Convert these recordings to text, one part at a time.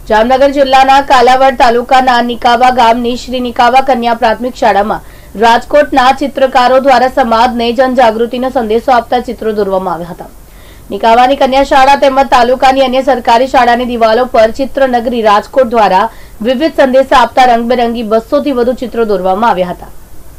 જામનગર જિલ્લાના કાલાવડ તાલુકાના નિકાવા ગામની શ્રી નિકાવા કન્યા પ્રાથમિક શાળામાં રાજકોટના ચિત્રકારો દ્વારા સમાજને જનજાગૃતિનો સંદેશો આપતા ચિત્રો દોરવામાં આવ્યા હતા। નિકાવાની કન્યા શાળા તેમજ તાલુકાની અન્ય સરકારી શાળાની દિવાલો પર ચિત્રનગરી રાજકોટ દ્વારા વિવિધ સંદેશા આપતા રંગબેરંગી 200 થી વધુ ચિત્રો દોરવામાં આવ્યા હતા।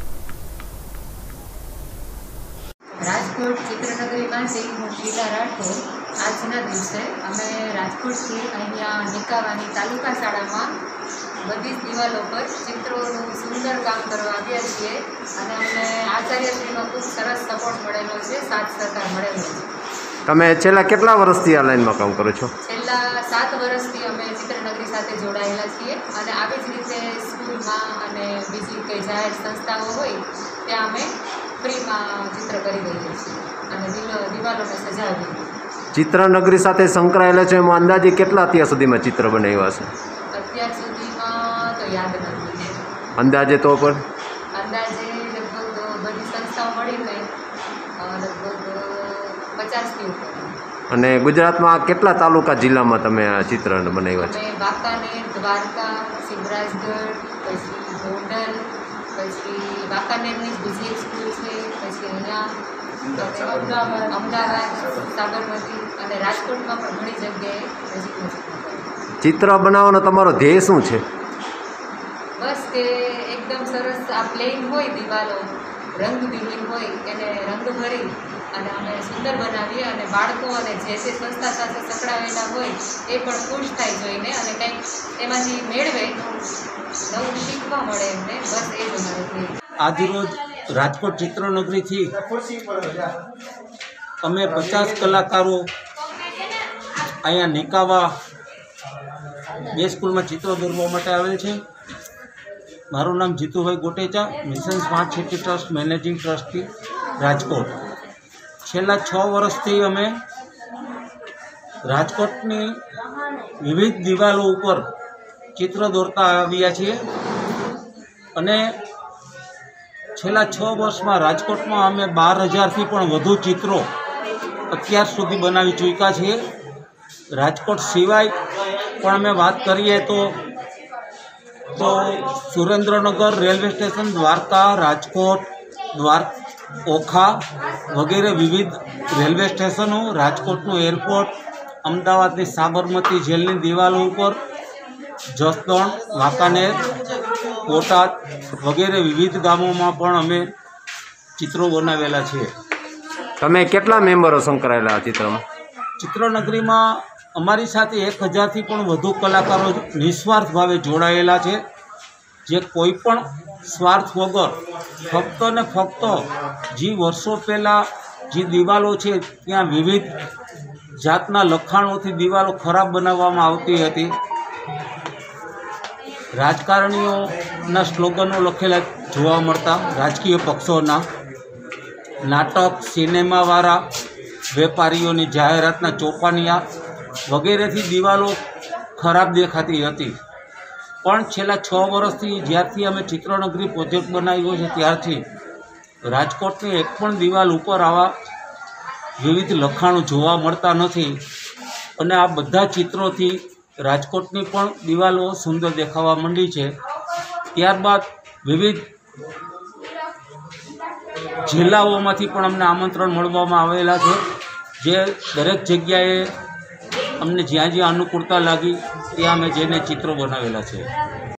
રાજકોટ ચિત્રનગરીમાંથી હું શીલા રાઠોડ આજના દિવસે અમે રાજકોટથી અહીંયા નિકાવાની તાલુકા શાળામાં બધી જ દિવાલો પર ચિત્રોનું સુંદર કામ કરવા આવ્યા છીએ અને અમને આચાર્યશ્રીનો ખૂબ સરસ સપોર્ટ મળેલો છે, સાથ સહકાર મળેલો છે। તમે છેલ્લા કેટલા વર્ષથી આ લાઈનમાં કામ કરો છો? છેલ્લા 7 વર્ષથી અમે ચિત્રનગરી સાથે જોડાયેલા છીએ અને આવી જ રીતે સ્કૂલમાં અને બીજી કંઈ જાહેર સંસ્થાઓ હોય ત્યાં અમે ફ્રીમાં ચિત્ર કરી દઈએ છીએ અને દિવાલોને સજાવીએ છીએ। ચિત્રનગરી સાથે સંકળાયેલા છે એમાં અંદાજે કેટલા અત્યાર સુધીમાં ચિત્ર બનાવ્યા છે? અત્યાર સુધીમાં તો યાદ નથી, અંદાજે તો પણ અંદાજે લગભગ બધી સંસ્થાઓ મળીને લગભગ 50 થી ઉપર। અને ગુજરાતમાં કેટલા તાલુકા જિલ્લામાં તમે આ ચિત્ર બનાવ્યા છે? અમે વાંકાનેર, દ્વારકા, સિદ્ધરાજગઢ, પછી ગોંડલ, પછી વાંકાનેરની બીજી એક સ્કૂલ છે, પછી અહીંયા અમદાવાદ, સાબરમતી અને રાજકોટમાં પણ ઘણી જગ્યાએ નજીક। ચિત્ર બનાવવાનો તમારો ધ્યેય શું છે? બસ કે એકદમ સરસ આ પ્લેન હોય દિવાલો, રંગવિહીન હોય એને રંગ ભરી અને અમે સુંદર બનાવીએ અને બાળકો અને જે તે સંસ્થા સાથે સંકળાયેલા હોય એ પણ ખુશ થાય જોઈને અને કંઈક એમાંથી મેળવે, નવું શીખવા મળે એમને, બસ એ જ અમારે ધ્યેય। આજરોજ રાજકોટ ચિત્રનગરીથી અમે 50 કલાકારો અહીંયા નિકાવા 2 સ્કૂલમાં ચિત્રો દોરવા માટે આવેલ છે। મારું નામ Jitubhai Gotecha, mission smart city trust managing trustee Rajkot. છેલ્લા 6 વર્ષથી અમે રાજકોટની વિવિધ દિવાલો ઉપર ચિત્ર દોરતા આવ્યા છીએ અને છેલ્લા 6 વર્ષમાં રાજકોટમાં અમે 12,000થી પણ વધુ ચિત્રો અત્યાર સુધી બનાવી ચૂક્યા છીએ। રાજકોટ સિવાય પણ અમે વાત કરીએ તો સુરેન્દ્રનગર રેલવે સ્ટેશન, દ્વારકા, રાજકોટ, ઓખા વગેરે વિવિધ રેલવે સ્ટેશનો, રાજકોટનું એરપોર્ટ, અમદાવાદની સાબરમતી જેલની દિવાલો ઉપર, જસદણ, વાંકાનેર, બોટાદ વગેરે વિવિધ ગામોમાં પણ અમે ચિત્રો બનાવેલા છે। તમે કેટલા મેમ્બરો સંકળાયેલા આ ચિત્રમાં? ચિત્રનગરીમાં અમારી સાથે 1000થી પણ વધુ કલાકારો નિસ્વાર્થ ભાવે જોડાયેલા છે, જે કોઈ પણ સ્વાર્થ વગર ફક્ત ને ફક્ત જે વર્ષો પહેલાં જે દિવાલો છે ત્યાં વિવિધ જાતના લખાણોથી દિવાલો ખરાબ બનાવવામાં આવતી હતી, રાજકારણીઓના સ્લોગનો લખેલા જોવા મળતા, રાજકીય પક્ષોના નાટક, સિનેમાવાળા, વેપારીઓની જાહેરાતના ચોપાનિયા વગેરેથી દિવાલો ખરાબ દેખાતી હતી। પણ છેલ્લા 6 વર્ષથી જ્યારથી અમે ચિત્રનગરી પ્રોજેક્ટ બનાવ્યો છે ત્યારથી રાજકોટની એક પણ દિવાલ ઉપર આવા વિવિધ લખાણો જોવા મળતા નથી અને આ બધા ચિત્રોથી રાજકોટની પણ દિવાલો સુંદર દેખાવા માંડી છે। ત્યારબાદ વિવિધ જિલ્લાઓમાંથી પણ અમને આમંત્રણ મળવામાં આવેલા છે, જે દરેક જગ્યાએ અમને જ્યાં જ્યાં અનુકૂળતા લાગી ત્યાં અમે જઈને ચિત્રો બનાવેલા છે।